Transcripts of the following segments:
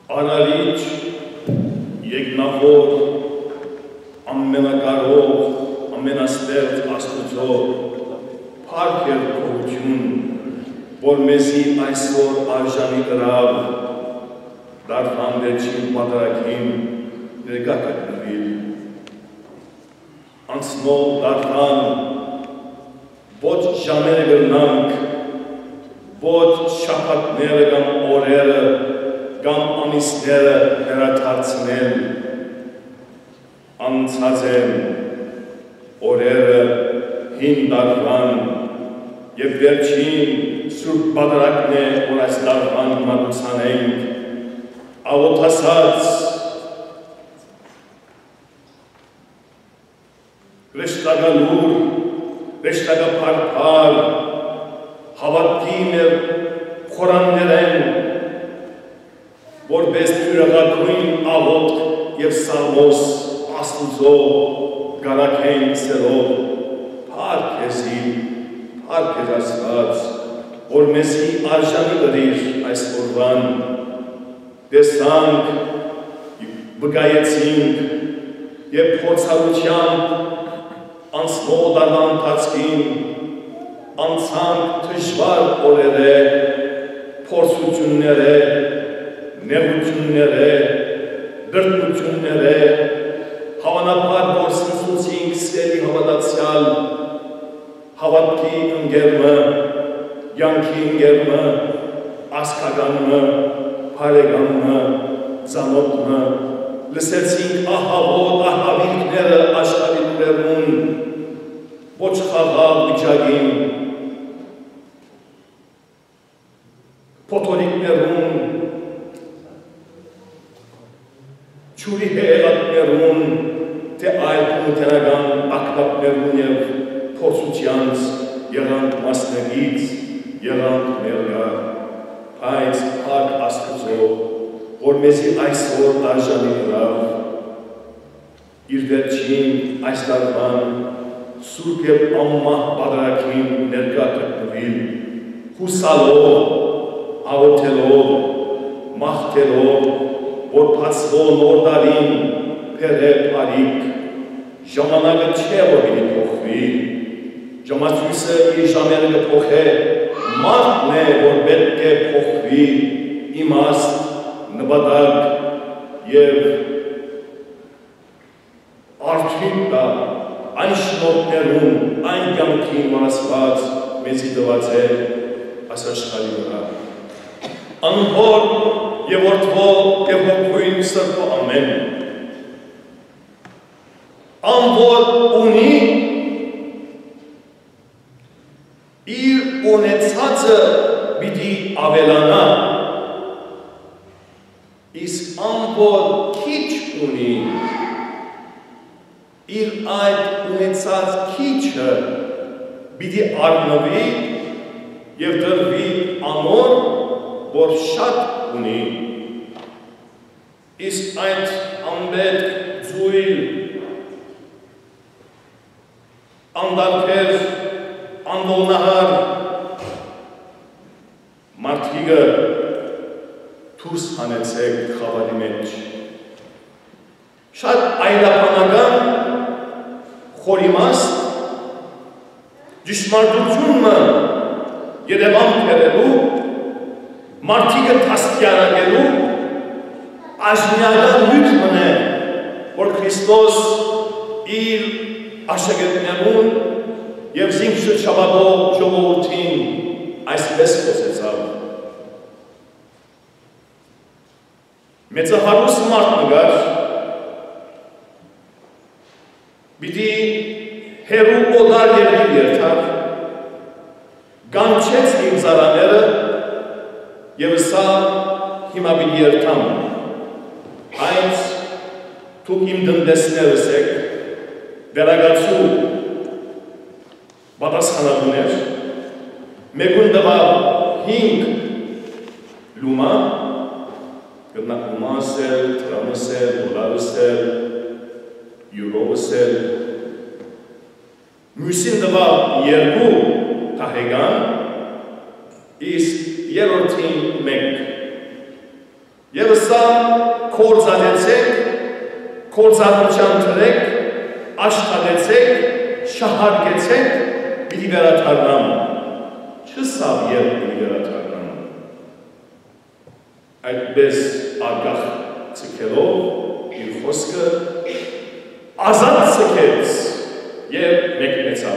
Արարիչ, եկնավոր, ամենակարող, ամենաստեղծ Աստուծո, փառք և գոհություն, որ մեզի այսօր արժանի կրավ, դարձան վերջին պատրակին ներկա գտնվել։ Անցնող դարձան ոչ ժամերը գրնանք, ոչ շաբաթները կամ օրերը կամ ամիսները հեռադարձնել, անցած են օրերը հին դարվան և վերջին սուրբ պատրակն է, որ այս դարվան մատուցան ենք, աղոթասած վեշտագալուր, վեշտագապարպար, հավատքի մեր խորաններ են, որպես թյուրեղագույն աղոթք և սաղմոս Աստուծո գարակենք սելով, փառք քեզի, փառք քեզ Աստված, որ մեզի արժանի կրիր այս օրվան, տեսանք, վկայեցինք և փորձառությամբ անցնող դարվա ընթացքին անցանք դժվար օրերը, փորձությունները, նեղությունները, դրդությունները, հավանաբար որ սնուցինք սերի հավատացյալ, հավատքի ընկերմը, յանքի ընկերմը, ասկագանմը, բարեկամը, ծանոթը, լսեցինք ահավոր ահավիրքները աշխարհի լուրերուն, ոչ խաղաղ վիճակին, փոթորիկներուն, չուրի հեղատներուն, թե այլ կունութենական ակտապներուն և փորձությանց եղանք մասներից, եղանք ներգա, բայց փառք Աստուծո, որ մեզի այսօր արժանի կրավ, իր վերջին այս դարվան սուրբ և անմահ պատրակին ներկա գտնվել, հուսալով, աղոթելով, մաղթելով, որ բացվող նոր տարին փեռե բարիք, ժամանակը չէ որ պիտի փոխվի, ժամացույցը իր ժամերը կփոխե, մարդն է որ պետք է փոխվի, իմաստ, նպատակ և արդյունք տա այն շնորհներուն, այն կյանքին, որ Աստված մեզի տված է այս աշխարհի վրա։ Անհոր և որդվող և հոգույն Սրբո ամեն։ Անոր ունի իր ունեցածը պիտի ավելանա, իսկ անոր քիչ ունի, իր այդ ունեցած քիչը պիտի առնվի և դրվի անոր, որ շատ ունի, իսկ այդ անպետք ձույլ, անդարբեր, անողնահար, մարդիկը դուրս հանեցեք խավարի մեջ, շատ այլաբանական, խորիմաստ, ճշմարտությունը երևան բերելու, մարդիկը թաստիարակելու, աժնյական նյութ մնե, որ Քրիստոս իր աշակերտներուն և զինք շրջապատող ժողովրդին այսպես խոսեցավ. մեծահարուստ մարդ մգար, պիտի հերու օդար երկիր երթար, գանչեց իմ ծառաները և սա հիմա պիտի երթամ, այս թուք իմ տնտեսներս եք, վերագացու պատասխանատուներ, մեկուն տվավ 5 լումա, գտնակ լումաս էլ, տրամս էլ, դոլարս էլ, յուրովս էլ, մյուսին տվավ 2 թահեգան, իսկ երորդին 1, Եվ սա կործանեցեք, կործանության թրեք, աշխատեցեք, շահարգեցեք, պիտի վերադառնամ։ Չսավ և պիտի վերադառնամ։ Այդպես արգախ ցկելով իր խոսքը ազատ ցկեց և մեկնեցավ։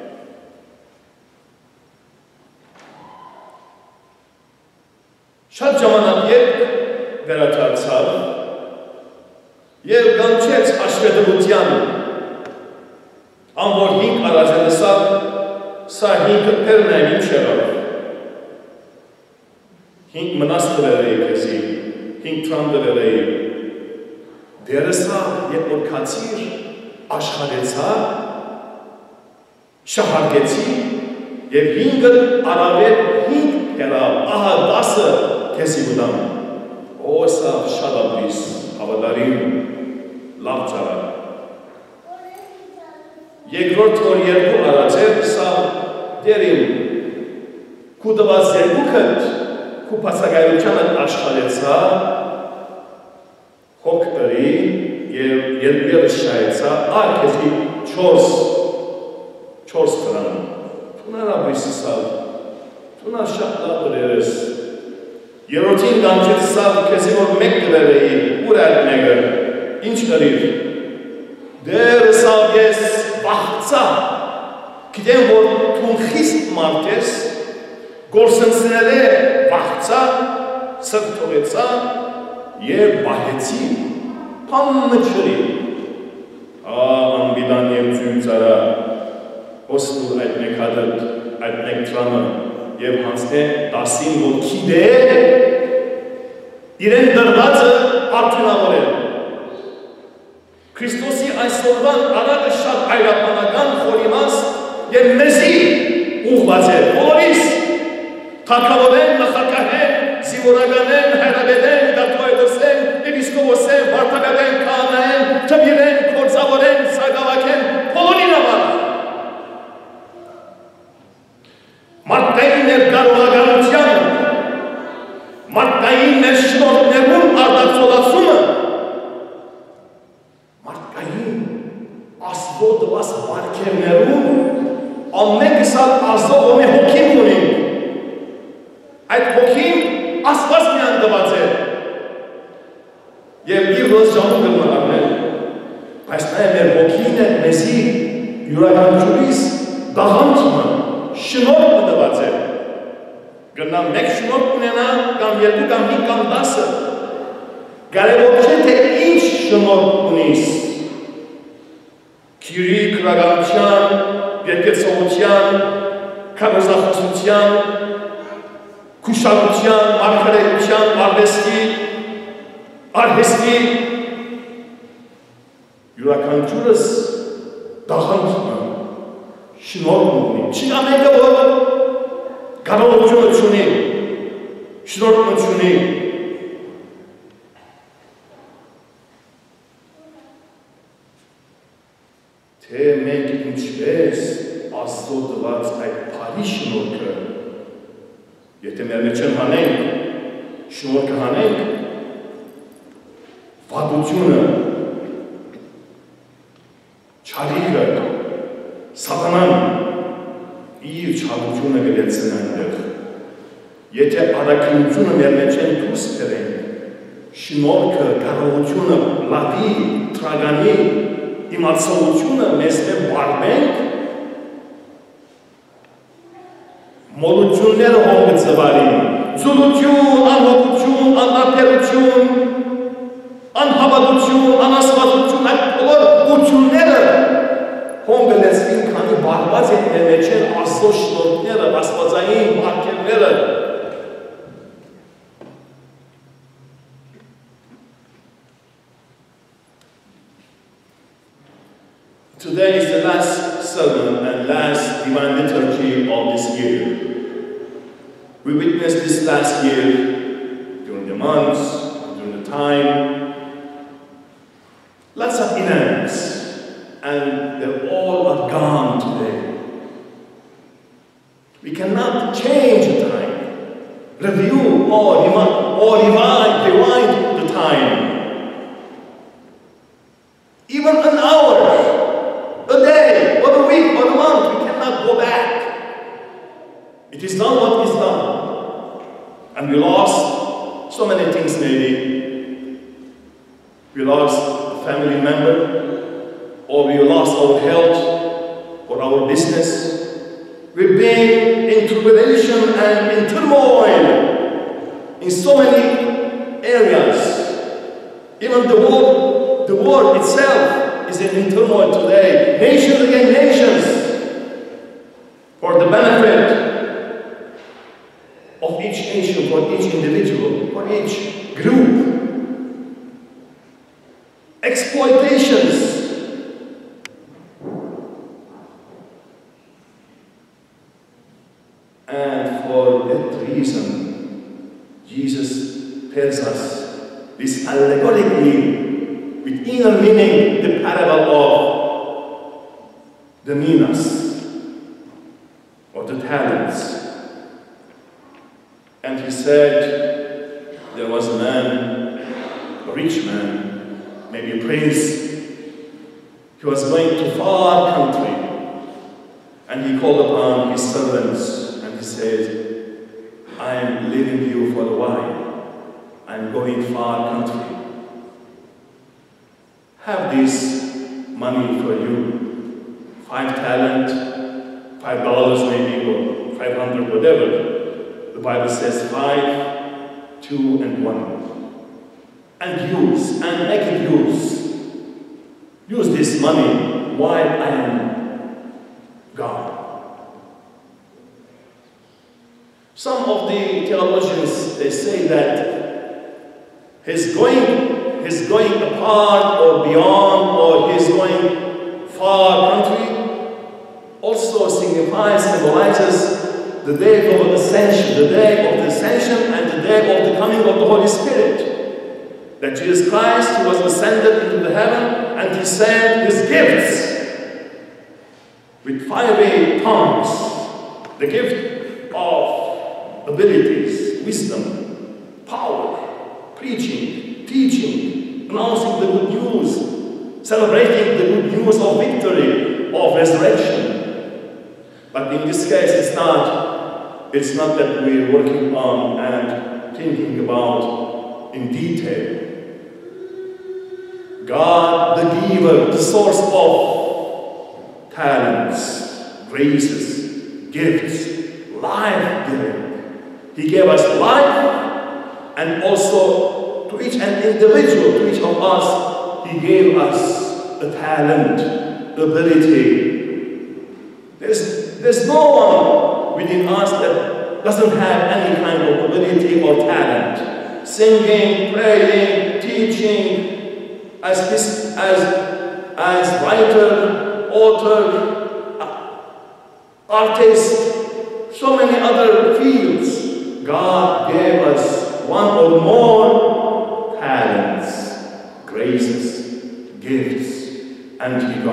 Շատ ժամանակ երբ վերադարձավ և կանչեց հաշվետվության, անոր 5 առազելսավ, սա 5 պերնային ինչ եղավ։ 5 մնաս տվել էի քեզի, 5 տրամ տվել էի։ Դերսա երբ որ քացիր, աշխարհեցա, շահարկեցի և 5-ը առավել 5 հերավ, ահա 10-ը քեզի ուտամ։ Օ, սա շատ ապրիս, հավատարիմ, լավ ծառա։ Երկրորդ որ 2 առածեր, սա դերիմ, քու տված երկուքըտ, քու պասագայությանը աշխարհեցա, հոգ ըրի և երկրերը շայեցա, արկեզի 4 տրամ։ Թունար ապրիսի սավ, թունար շատ լավ ըրերես։ Երորդին կանչեց սավ քեզի որ մեկ տվել էի, ուր այդ մեկը, ինչ ըրիր։ Դեր սավ ես վախծա, գիտեմ որ թուն խիստ մարդ ես, գործընծնել է վախծա, սրտովեցա և բահեցի, պամը չրի։ Անվիդան և ձույն ծարա, ոսպուր այդ մեկ հադըտ, այդ մեկ տրամը և հանցնե 10-ին որ կիդե, իրեն դրվածը արդյունավորել։ Քրիստոսի այսօրվան արագը շատ այրապանական խորիմաս և մեզի ուղված է, բոլորիս թագավորեն, նախագահեն, զինվորականեն, հայրաբեդեն, դատվայդոսեն, էպիսկոպոսեն, վարդապետեն, քահանային, թմիրեն, կործավորեն, սագավակեն, բոլորին համար։ Մարդկային ներկարողականության, մարդկային ներշնորհներում արտացոլացումը, մարդկային Աստծո տված վարքերներում ամենքս Աստծո ոնի հոգին ունի։ Այդ հոգին Աստված միան տված է։ Եվ իր ոս ժամում գլմարավնել, բայց նա է մեր հոգին է մեզի յուրականությունից դաղանցումը, շնորհը տված է։ Գնամ մեկ շնորհ ունենա, կամ 2, կամ 5, կամ 10-ը։ Կարևոր չէ թե ինչ շնորհ ունիս։ Քիրի, քրագանության, երկեցողության, քարոզախոսության, քուշակության, մարգարեության, արհեստի յուրականությունս դաղանցումը, շնորհ ունի։ Չի ամենը որ կարողություն ունի, շնորհ ունի։ Թե մենք ինչպես Աստծո տված այդ բարի շնորհքը, եթե մեր մեջ հանենք, շնորհքը հանենք, վատությունը, չարիքը, սատանան իր չարությունը գլեցեն այնտեղ։ Եթե առաքինությունը մեր մեջ են դուրս բերենք, շնորհքը, կարողությունը, լավի, տրագանի, իմացողությունը մեզ դեմ վարվենք, մոլությունները հոնգը ծվարին, ձուլություն, անհոգություն, անապերություն, անհավատություն, անասվածություն, այդ բոլոր ուությունները հոնգը լեցվին, քանի վարված են մեր մեջ են Աստծո շնորհները, աստվածային վարքերները։ Today is the last sermon and last divine liturgy of this year. We witnessed this last year during the months, during the time, lots of events, and they're all gone today. We cannot change the time, review or rewind so many things maybe. We lost a family member, or we lost our health, or our business. We've been in tribulation and in turmoil in so many areas. Even the world itself is in turmoil today. Nations against nations. For the benefit of each nation, for each individual, for each group. Exploitations. And for that reason, Jesus tells us this allegorically, with inner meaning, the parable of the minas, or the talents. And he said, there was a man, a rich man, maybe a prince. He was going to far country, and he called upon his servants. He said, I am leaving you for a while. I am going far country. Have this money for you. 5 talents, $5 maybe, or 500, whatever. The Bible says 5, 2, and 1. And use, and make it use. Use this money while I am gone. Some of the theologians, they say that he's going apart or beyond, or he's going far country, also symbolizes the day of ascension, the day of the ascension and the day of the coming of the Holy Spirit. That Jesus Christ, who was ascended into the heaven, and he sent his gifts with fiery tongues, the gift of abilities, wisdom, power, preaching, teaching, announcing the good news, celebrating the good news of victory, of resurrection. But in this case, it's not that we're working on and thinking about in detail. God, the giver, the source of talents, graces, gifts, life-giving. He gave us life, and also to each and individual, to each of us, He gave us a talent, ability. There's no one within us that doesn't have any kind of ability or talent. Singing, praying, teaching, as writer, author, artist, so many other fields. God gave us one or more talents, graces, gifts, and He's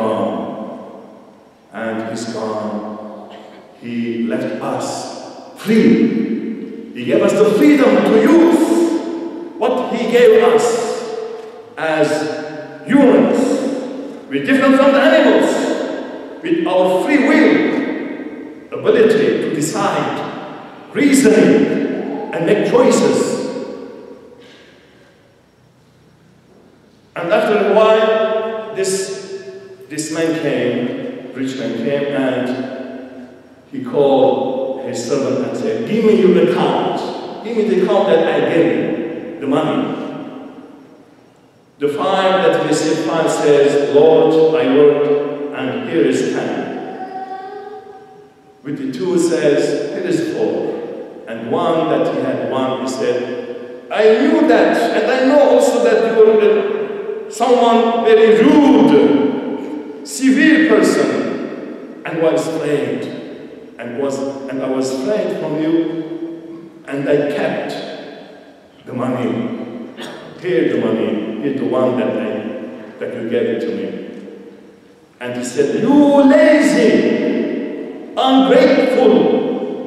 gone. He left us free. He gave us the freedom to use what He gave us as humans. We're different from the animals, with our free will, ability to decide, reasoning, and make choices. And after a while, this man came, rich man came, and he called his servant and said, give me your account. Give me the account that I gave you, the money. The 5 that he received, 5 says, Lord, I worked, and here is 10. With the 2 says, here is 4. And 1 that he had 1, he said, I knew that, and I know also that you were someone very rude, severe person, and was afraid, and I was afraid from you, and I kept the money. Here the money, here the one that you gave it to me. And he said, you lazy, ungrateful.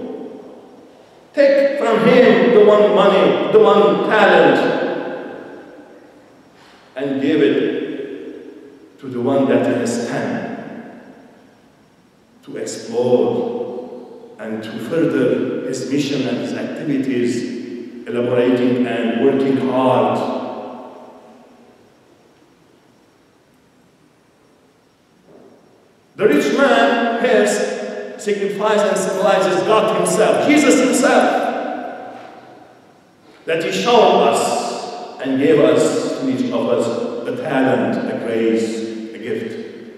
Take from him the one money, the one talent, and give it to the one that has 10 to explore and to further his mission and his activities elaborating and working hard. The rich man here signifies and symbolizes God himself, Jesus himself, that he showed us and gave us to each of us a talent, a grace, a gift.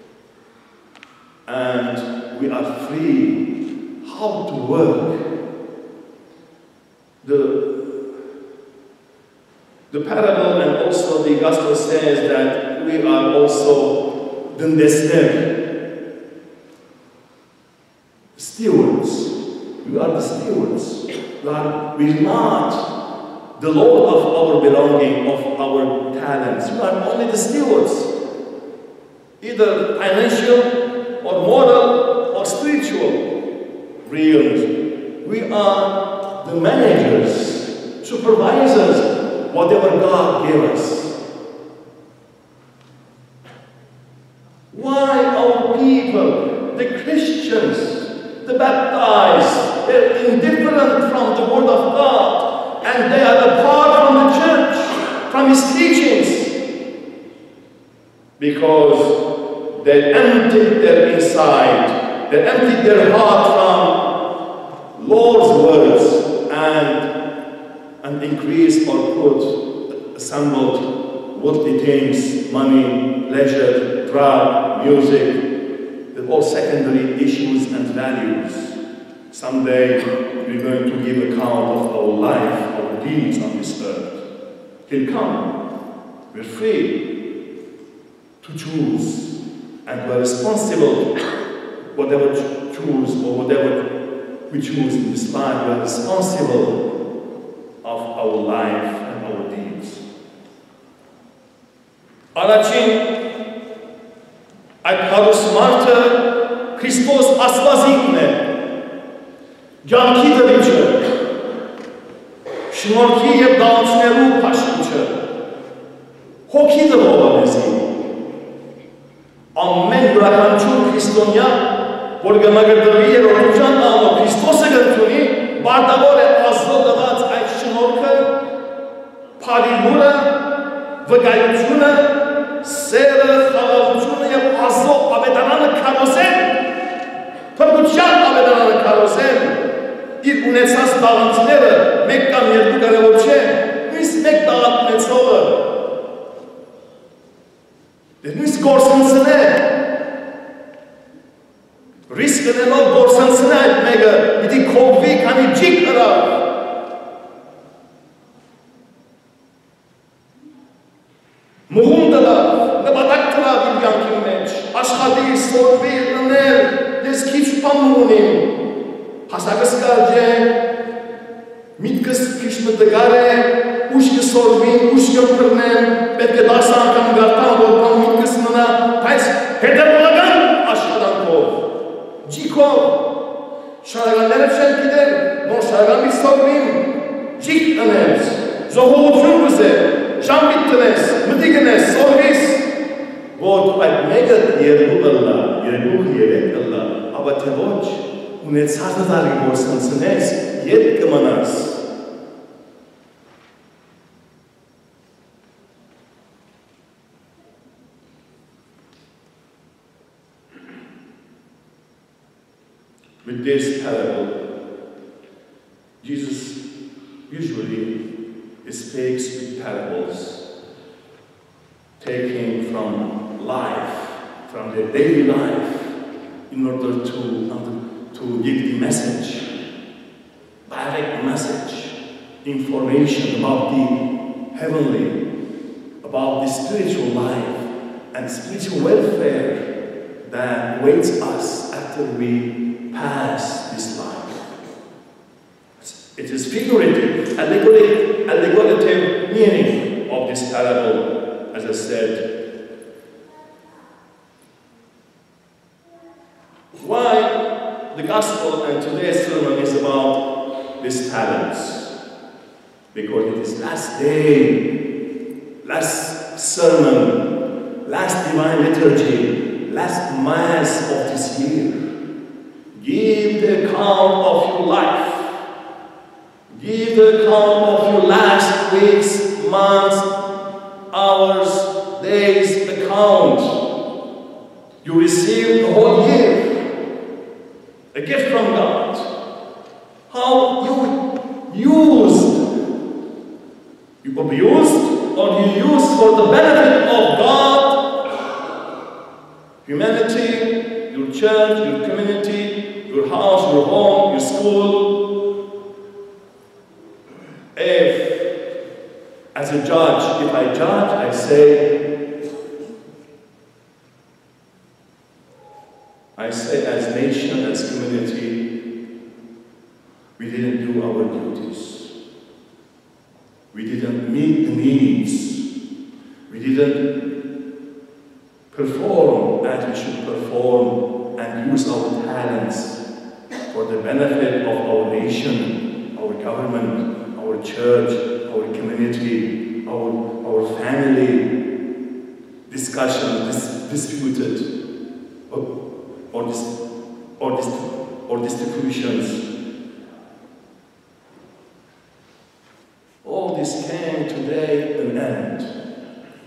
And we are free how to work. The parable and also the gospel says that we are also the stewards. We are the stewards. We are not the Lord of our belonging, of our talents. We are only the stewards, either financial or moral or spiritual realms. We are the managers, supervisors, whatever God gave us. Why our people, the Christians, the baptized, they're indifferent from the Word of God, and they are apart from the church, from His teachings, because they emptied their inside, they emptied their heart from Lord's words and increased or assembled worldly things, money, leisure, drug, music, all secondary issues and values. Someday we're going to give account of our life, our deeds on this earth. He'll come. We're free to choose, and we're responsible. Whatever we choose or whatever we choose in this life, we're responsible of our life and our deeds. Առաջին այդ հարուսմարդը Քրիստոս Աստվածիկն է, ջանքի դրիչը, շնորհքի և դառնալու փաշտիչը, հոգի տվողը մեզի։ Ամեն յուրաքանչյուր քրիստոնյա, որ գմագրդվի երրորդության անունով Քրիստոսը կընդունի, պարտավոր է Աստծո տված այդ շնորհքը, փառիլուրը, վկայությունը, սերը, խաղաղությունը և Աստծո ավետարանը քարոզել, փրկության ավետարանը քարոզել, իր ունեցած տաղանդները մեկ կամ երկու կարևոր չէ, նույնիսկ մեկ տաղանդ ունեցողը, նույնիսկ գործընծնե, ռիսկ ընելով գործընծնե այդ մեկը, պիտի քովվի, քանի ջիկ հրավ, մղում տլավ, նպատակ տլավ իր կյանքի մեջ, աշխատի, սորվի, ընել, ես քիչ բան ունիմ, հասակս կարջ է, միտքս քիչ մտգար է, ուշ կսորվին, ուշ կմտրնեմ, պետք է 10 անգամ գարտան, որ բան միտքս մնա, բայց հետևողական աշխատանքով, ջիքով, շարականները չեն գիտեր, նոր շարականից սորվին, ջիք ընես, ժողովություն կզեր, Շամիտ տնես, մտի գնես, սորվիս, որ այդ մեկը երկու ըլլա, երկու երեք ըլլա, ապա թե ոչ, ունեցած նտարի գործընծնես, ետ կմնաս։ With this parable, Jesus usually speaks with parables, taking from life, from their daily life, in order to give the message, direct message, information about the heavenly, about the spiritual life and spiritual welfare that awaits us after we pass this life. It is figurative, allegorical meaning of this parable, as I said. Why the gospel and today's sermon is about these talents? Because it is last day, last sermon, last divine liturgy, last mass of this year. Give the account of your life. Give the account of your last weeks, months, hours, days account. You received the whole year, a gift from God. How you used, you abused, or you used for the benefit of God, humanity, your church, your community, your house, your home, your school. If, as a judge, if I judge, I say as nation, as community, we didn't do our duties. We didn't meet the needs. We didn't perform as we should perform and use our talents for the benefit of our nation, our government, our church, our community, our family, discussion, disputed, or distributions. All this came today to an end.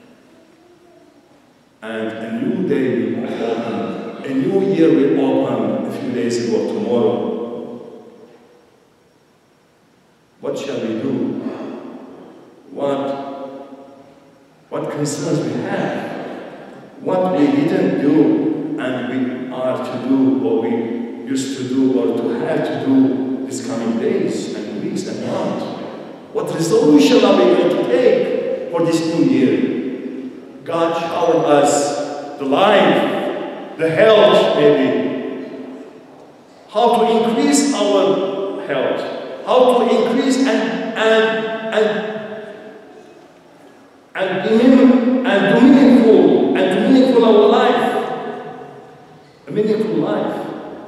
And a new day will open, a new year will open a few days ago, tomorrow. What shall we do? What concerns we have? What we didn't do and we are to do, or we used to do, or to have to do this coming days and weeks and months? What resolution are we going to take for this new year? God showered us the life, the health maybe. How to increase our health, how to increase and do meaningful our life, a meaningful life.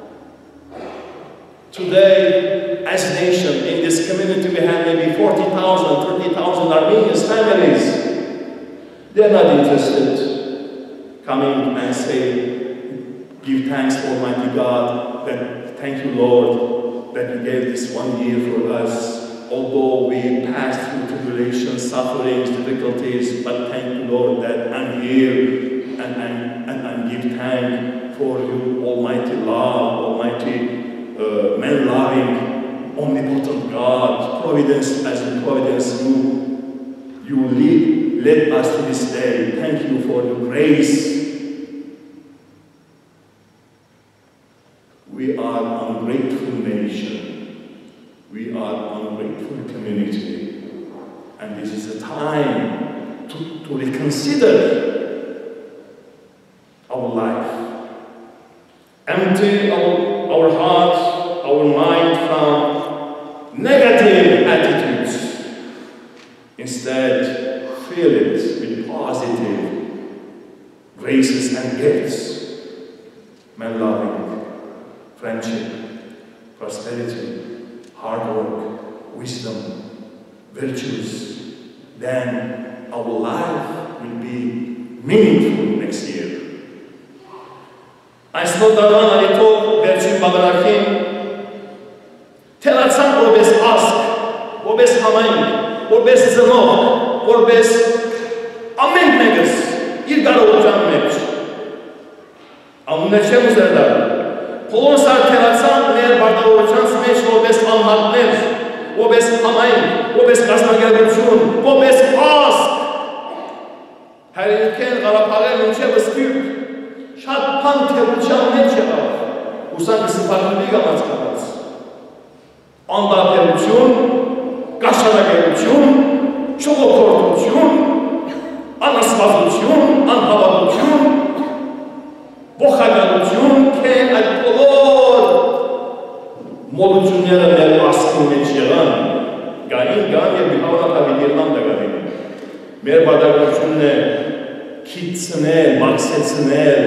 Today, as a nation, in this community, we have maybe 40,000, 30,000 Armenian families. They're not interested coming and say, give thanks to Almighty God, that thank you, Lord, that you gave this 1 year for us. Although we passed through tribulations, sufferings, difficulties, but thank you, Lord, that I'm here and give thanks for your almighty love, almighty man-loving, omnipotent God, providence as in providence you led us to this day. Thank you for your grace. We are an ungrateful nation. We are an ungrateful community. And this is a time to reconsider our life. Empty our hearts, our mind from negative attitudes. Instead, fill it with positive graces and gifts. Man-loving, friendship, prosperity, hard work, wisdom, virtues. Then our life will be meaningful next year. Այսօր դարան արիթով վերջին բաղարարքին թելացան որպես ասկ, որպես համայնք, որպես զնող, որպես ամեն մեկս իր կարողության մեջ։ Ամունը չեմ ուզեր դար։ Բոլորս ար թելացան մեր բարտավորությանց մեջ որպես անհատներ, որպես համայնք, որպես կազմակերպություն, որպես ասկ։ Հայրենիքեն Ղարաբաղեն մինչև Սփյուռք շատ բան թերության մեջ եղավ, ուսանք սպարների գամած կամած։ Անդատերություն, կաշարագերություն, չողոքորդություն, անասվածություն, անհավատություն, ողագանություն, կեն այդ բոլոր մոլությունները մեր ասկի մեջ եղան, գային գան և բիհավնատավի դիրման դգարին։ Մեր բադագությունն է քիծնել, մաքսեցնել,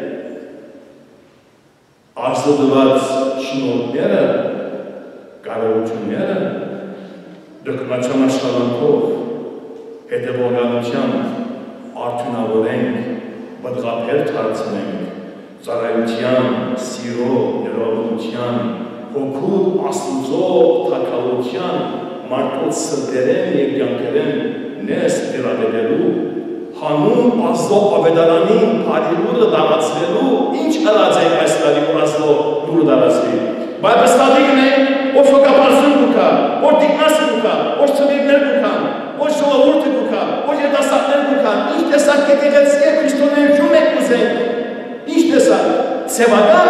արզդված շնորհները, կարողությունները, դրկնաչան աշխատանքով, հետևողականությամբ, արդյունավորենք, բդղափեր թարցնենք, ծառայության, սիրո, ներողության, հոգու աստուծո թագավորության մարդոց սրտերեն և կյանքերեն ներս տիրապետելու, հանուն Աստծո ավետարանին փարիլուրը դարձնելու, ինչ արած է այս տարի որ Աստծո լուրը դարձվի։ Բայց վստահին է, որ շոկապարսուն կուքա, որ դիկնասը կուքա, որ ծվիրներ կուքան, որ ժողովուրդը կուքա, որ երիտասարդներ կուքան, ինչ տեսակ եկեղեցի է քրիստոնեություն եք ուզենք, ինչ տեսակ, սևական,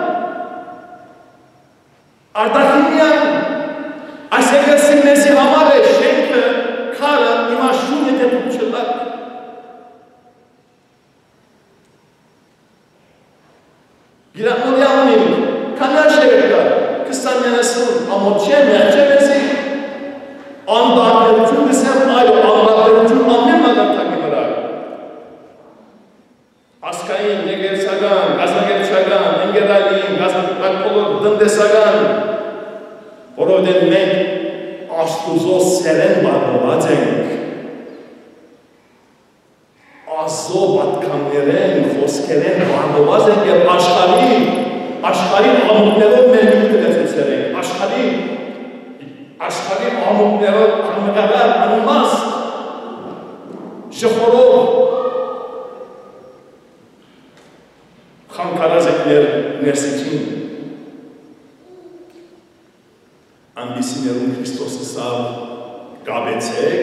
արտաքինյան, այս եկեղեցին մեզի համար է շենքը, քարը, իմաստուն եթե դուք չլակ։ Գիրանորյա ունենք, կանար շերկա, 20-30 ամոտ չեմ, եղջեմ էզի, անբարբերություն դսեմ այո, անբարբերություն ամեն մագարտակի վրա։ Ասկային, եկեղեցական, գազագերչական, ընկերային, գազագերչական, տնտեսական, որովհետև մենք Աստուծո սերեն բառնված ենք, Աստծո պատկաններեն, խոսքերեն բառնված ենք և աշխարհի ամուկներով մեր միտքը լեցուցել ենք, աշխարհի ամուկներով անմգարար, անիմաստ, ժխորով խանգարած ենք ներսիքին, Ամբիսիներում Քրիստոսը սավ գաբեցեք,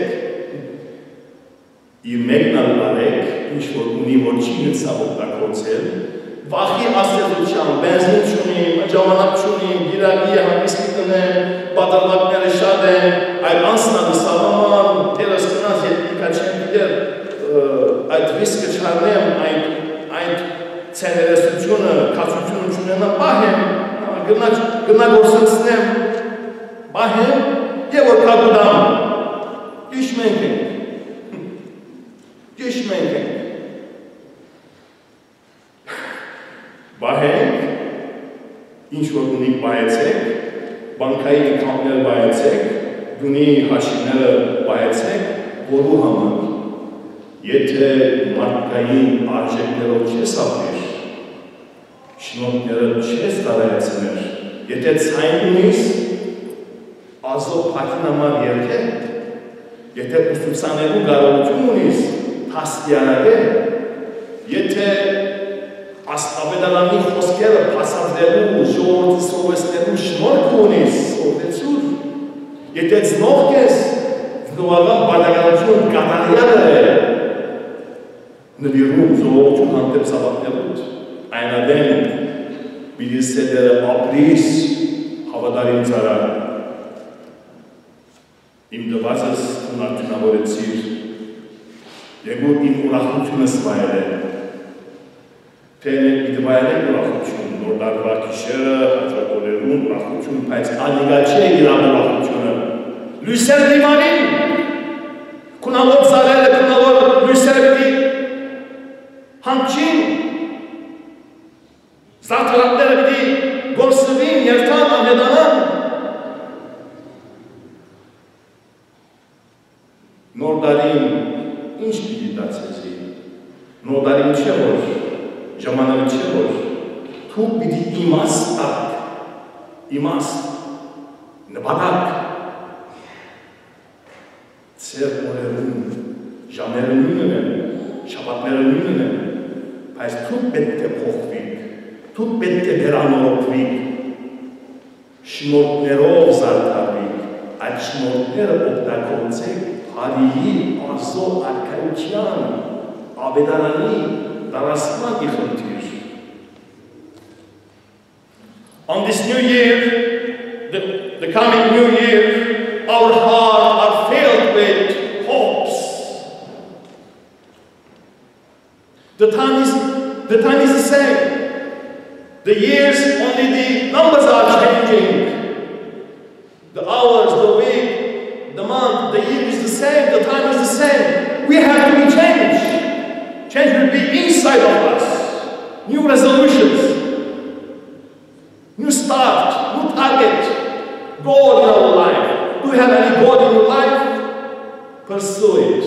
իր մեկնալ բարեք, ինչ-որ ունի որ չի նծավ օգտագործել, վախի աստեղության, բենզին չունիմ, ժամանակ չունիմ, գիրագի հանգիստ տնեմ, բادرվակները շատ են, այլ անսնադը սավաման, տերս կնած ետնիկա չեմ գիտեր, այդ ռիսկը չարնեմ, այդ ցեներեսությունը, կացությունը չունենա, պահեմ, գնագործնցնեմ, Բահեմ և որ կագուդամ, գիշ մենք ենք, Բահենք, ինչ որ ունիք բայեցեք, բանկայի եկամներ բայեցեք, դունի հաշիվները բայեցեք, որու համար, եթե մարդկային արժեքներով չես ապրիր, շնորհները չես տարայացներ, եթե ցայն ունիս, Աստծո փակին համար երկե, եթե ուսուցանելու կարողություն ունիս, փաստիարակե, եթե ավետարանի խոսքերը փաստադրելու, ժողովրդի սովորեցնելու շնորհք ունիս, սովորեցուր, եթե ծնող ես, ծնողական բարդականություն կատարյալ է, նվիրում ժողովրդուն հանդեպ զավակներուդ, այնադեն պիտի սեդերը ապրիս հավատարիմ ծառա, Իմ դվածս ունարդունավորեցիր, եղուր իմ ուրախությունս վայել է, թե իդ վայել է ուրախություն, նոր դարվա կիշերը, հաջակորերուն ուրախություն, բայց անիգա չէ իրան ուրախությունը, լույսեր դիմանին, կունավոր ծարերը, կունավոր լույսեր պիտի, հանքին, զարդարատները պիտի գործվին, երթան, ամենանան, Նոր դարին ինչ պիտի դարձեցի, նոր դարին չէ որ, ժամանակը չէ որ, թուք պիտի իմաստ, նպատակ, ծեր օրերուն, ժամերը նույնն են, շաբաթները նույնն են, բայց թուք պետք է փոխվիկ, թուք պետք է վերանորոգվիկ, շնորհներով զարդարվիկ, այդ շնորհները օգտագործեք Արիի Աստծո արքայության, ավետարանի տարածման իխնդիր։ On this new year, the coming new year, our hearts are filled with hopes. The time is the same. The years, only the numbers are changing. The hours, the week, the month, the year is the same, the time is the same. We have to be changed. Change will be inside of us. New resolutions, new start, new target, goal in our life. Do you have any goal in your life? Pursue it.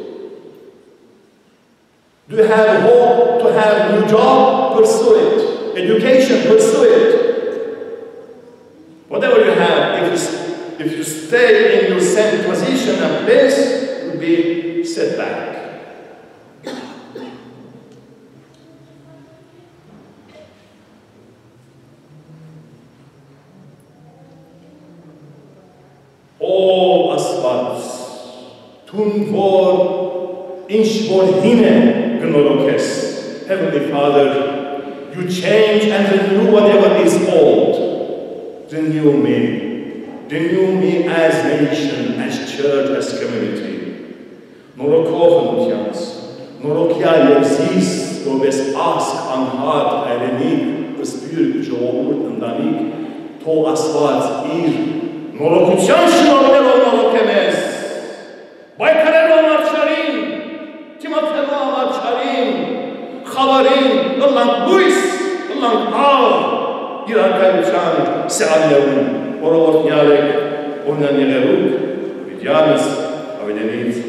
Do you have hope to have a new job? Pursue it. Education, pursue it. Whatever you have, if you stay in your same position and place will be set back. All asfalt, tun vor, inch vor hine, gnorokes. Heavenly Father, you change and renew whatever is old. Renew me as nation, as church, as community. Norokov Nutians, Norokia Yevzis, Robes Ask, Anhat, Irenik, Spür, Jovur, Andanik, To Asfalt, Ir, Norokutian Shinover Norokemes, Baikare Marcharin, Timotema Marcharin, Khavarin, Allang Luis, Allang Al, Irakayuchan, Sealevun, Orovat Yarek, Onan Yeruk, Vidyanis, Avidenit,